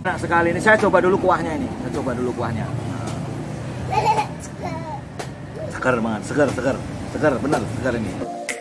Nah sekali ini saya coba dulu kuahnya ini. Saya coba dulu kuahnya. Segar banget, segar, bener segar ini.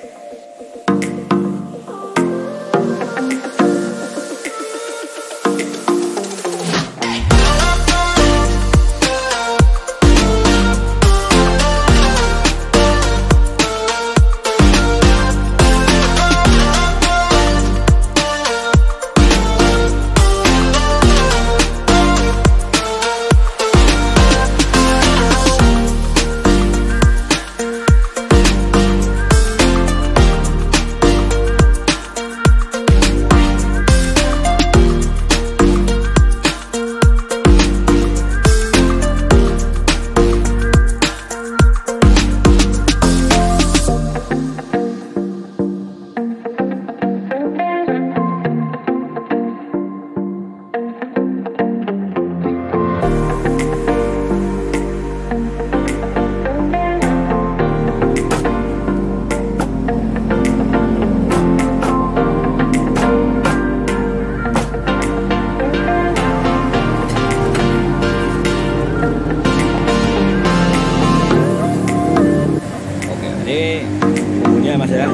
Ini bumbunya mas ya.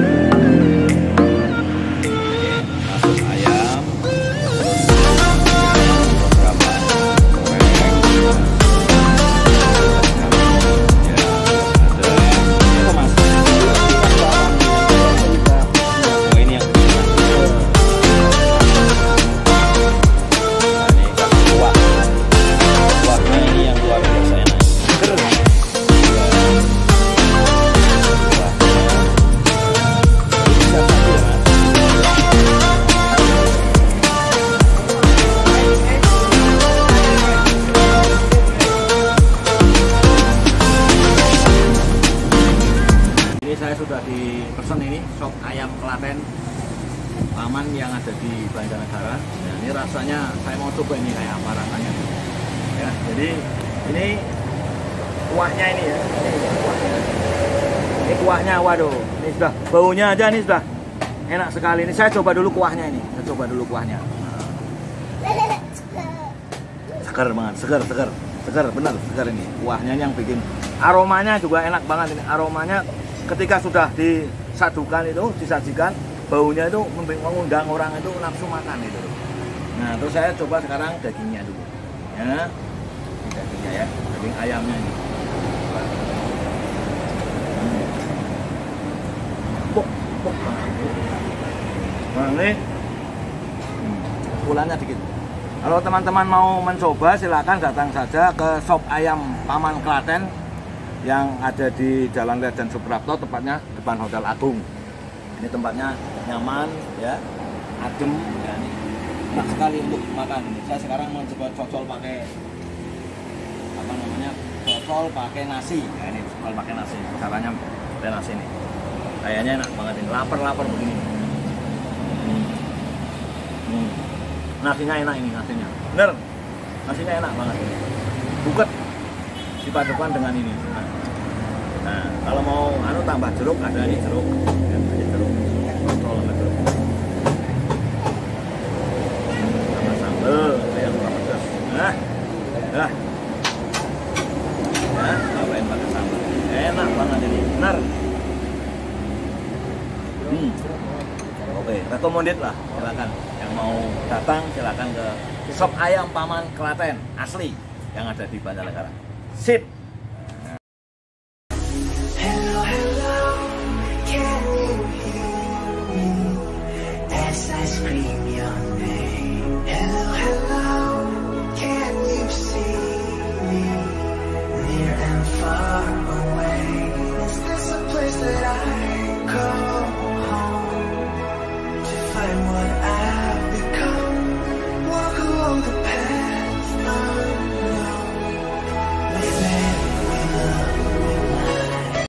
Masuk ayam, beberapa goreng, ya ada apa mas? Oh ini yang ini kasih kuahnya ini yang luar biasa enak. Saya sudah dipesan ini sop ayam Klaten Paman yang ada di Banjarnegara. Nah, ini rasanya saya mau coba ini kayak apa rasanya. Ya, jadi ini kuahnya ini ya. Ini kuahnya, waduh, ini sudah baunya aja nih sudah enak sekali. Ini saya coba dulu kuahnya ini. Saya coba dulu kuahnya. Segar banget, segar, benar segar ini. Kuahnya yang bikin aromanya juga enak banget ini. Aromanya ketika sudah disadukan itu, disajikan, baunya itu mengundang orang itu nafsu makan itu. Nah, terus saya coba sekarang dagingnya dulu. Ya, ini dagingnya ya, daging ayamnya ini. Empuk banget. Nah, ini kulanya dikit. Kalau teman-teman mau mencoba, silakan datang saja ke sop ayam Paman Klaten yang ada di Jalan Lejen Suprapto, tepatnya depan Hotel Agung. Ini tempatnya nyaman, ya, adem, ya, ini enak sekali untuk makan. Saya sekarang mencoba cocol pakai apa namanya, cocol pakai nasi. Ya, ini cocol pakai nasi. Caranya pakai nasi ini. Kayaknya enak banget ini. Lapar begini. Nasinya enak ini, nasinya. Bener, nasinya enak banget ini. Buket dipadukan dengan ini. Nah, kalau mau tambah jeruk, ada ini jeruk. Ya, ada jeruk. Kontrol sama jeruk. Tambah sambal, yang pedas. Nah, tambahin pakai sambal. Enak banget ini, benar. Oke, recommended lah, silakan. Yang mau datang, silakan ke sop ayam Paman Klaten asli yang ada di Banjarnegara. Sip. Can you hear me as I scream?